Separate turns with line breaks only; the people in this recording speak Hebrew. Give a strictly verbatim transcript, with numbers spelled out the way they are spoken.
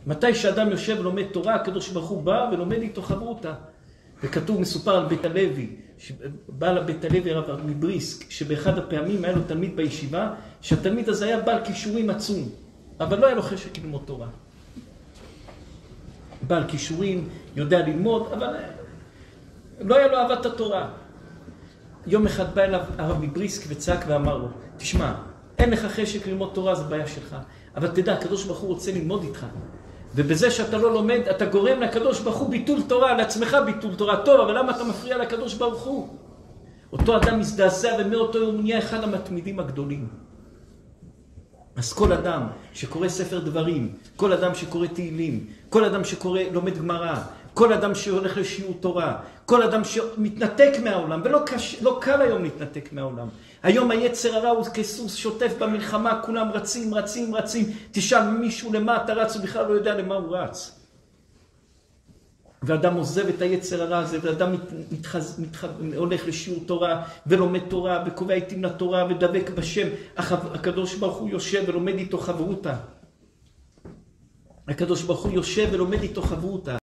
מתי שאדם יושב ולומד תורה, הקדוש ברוך הוא בא ולומד איתו חברותה. וכתוב, מסופר על בית הלוי, בעל בית הלוי הרב מבריסק, שבאחד הפעמים היה לו תלמיד בישיבה, שהתלמיד הזה היה בעל כישורים עצום, אבל לא היה לו חשק ללמוד תורה. בעל כישורים, יודע ללמוד, אבל לא היה לו אהבת התורה. יום אחד בא אליו הרב מבריסק וצעק ואמר לו, תשמע, אין לך חשק ללמוד תורה, זה בעיה שלך. אבל תדע, הקדוש ברוך הוא רוצה ללמוד איתך. ובזה שאתה לא לומד, אתה גורם לקדוש ברוך הוא ביטול תורה, לעצמך ביטול תורה. טוב, אבל למה אתה מפריע לקדוש ברוך הוא? אותו אדם מזדעזע ומאותו יום נהיה אחד המתמידים הגדולים. אז כל אדם שקורא ספר דברים, כל אדם שקורא תהילים, כל אדם שקורא, לומד גמרא, כל אדם שהולך לשיעור תורה, כל אדם שמתנתק מהעולם, ולא קש, לא קל היום להתנתק מהעולם. היום היצר הרע הוא כסוס שוטף במלחמה, כולם רצים, רצים, רצים. תשאל מישהו למה אתה רץ, הוא בכלל לא יודע למה הוא רץ. ואדם עוזב את היצר הרע הזה, ואדם מת, מתחז, מתח, הולך לשיעור תורה, ולומד תורה, וקובע עיתים לתורה, ודבק בשם. הקדוש ברוך הוא יושב ולומד איתו חברותה. הקדוש ברוך הוא יושב ולומד איתו חברותה.